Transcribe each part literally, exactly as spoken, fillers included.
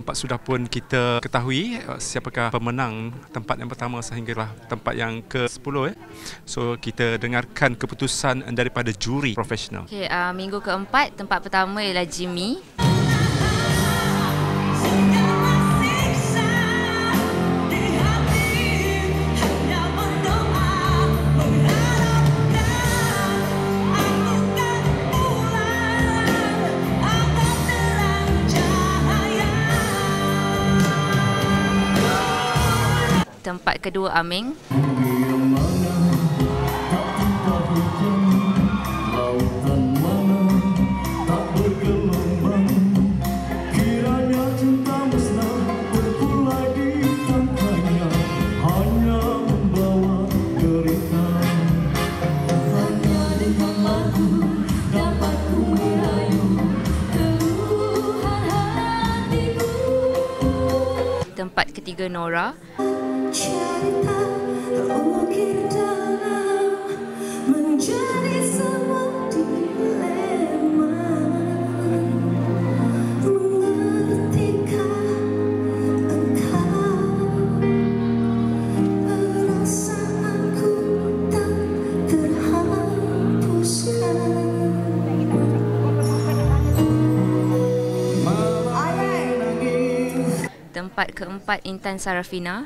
Tempat sudah pun kita ketahui siapakah pemenang tempat yang pertama sehinggalah tempat yang ke sepuluh. Eh. So kita dengarkan keputusan daripada juri profesional. Okay, uh, minggu keempat, tempat pertama ialah Jimmy. Tempat kedua Aming. Tempat ketiga Nora. Cerita terukir dalam menjadi sebuah dilema. Mengertikah engkau perasaanku tak terhapuskan. Tempat keempat Intan Sarafina.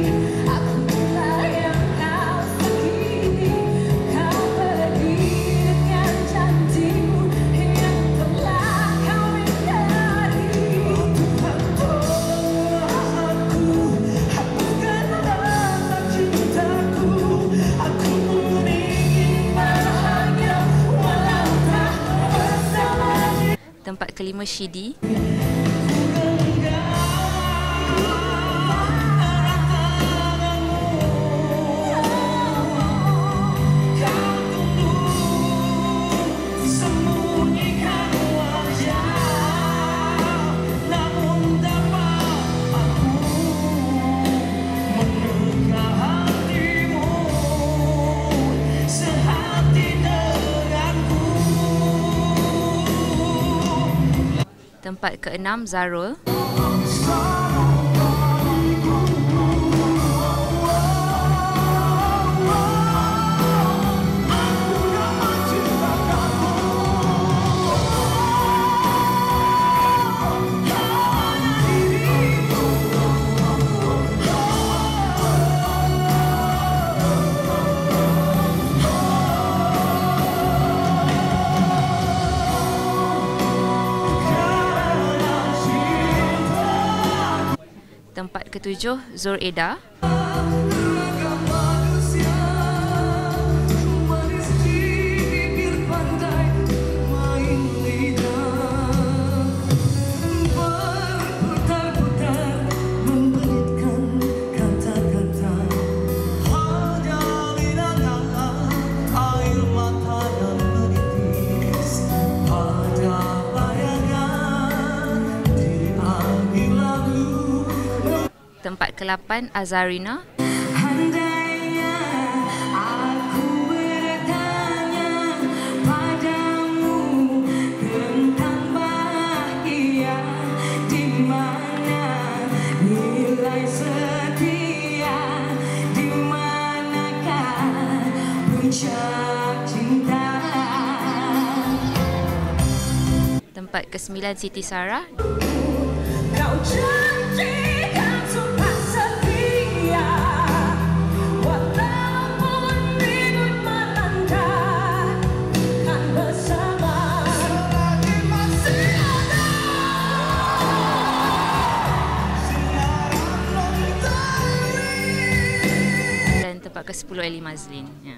Tempat kelima Shidi. Tempat keenam Zarul. Tempat ketujuh Zul Eda. Tempat kelapan Azarina. Handainya aku bertanya padamu tentang bahagia, di mana nilai setia, di manakah puncak cinta. Tempat kesembilan Siti Sarah. Kau janji ke sepuluh Eli Mazlin. Ya.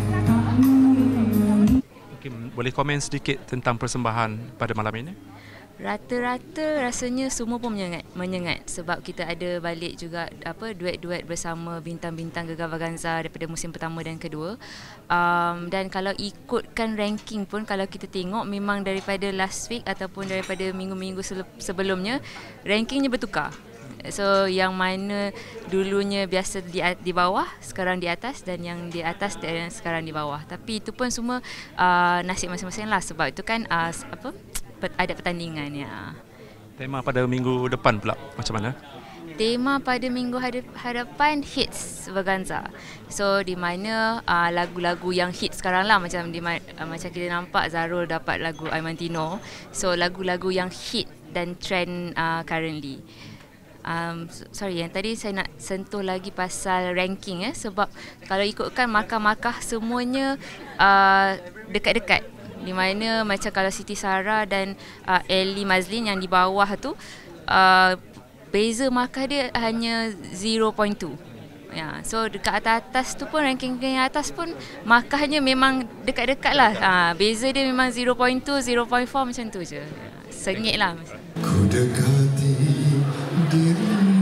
Boleh komen sedikit tentang persembahan pada malam ini? Rata-rata rasanya semua pun menyengat, menyengat sebab kita ada balik juga apa duet-duet bersama bintang-bintang Gegar Vaganza daripada musim pertama dan kedua. Um, dan kalau ikutkan ranking pun, kalau kita tengok memang daripada last week ataupun daripada minggu-minggu sebelumnya, rankingnya bertukar. So yang mana dulunya biasa di, di bawah, sekarang di atas, dan yang di atas dan sekarang di bawah. Tapi itu pun semua uh, nasib masing-masing lah, sebab itu kan uh, apa ada pertandingan ya. Tema pada minggu depan pula macam mana? Tema pada minggu hadapan hits Vaganza. So di mana uh, lagu-lagu yang hit sekarang lah, macam di uh, macam kita nampak Zarul dapat lagu Aimantino. So lagu-lagu yang hit dan trend uh, currently. Um, sorry, yang tadi saya nak sentuh lagi pasal ranking ya, sebab kalau ikutkan markah-markah semuanya uh, dekat-dekat. Di mana macam kalau Siti Sarah dan uh, Ellie Mazlin yang di bawah tu, uh, beza markah dia hanya zero point two. Ya, so dekat atas-atas tu pun, ranking yang atas pun markahnya memang dekat-dekat lah. Uh, beza dia memang zero point two, zero point four macam tu je. Sengit lah. Ku dekati diri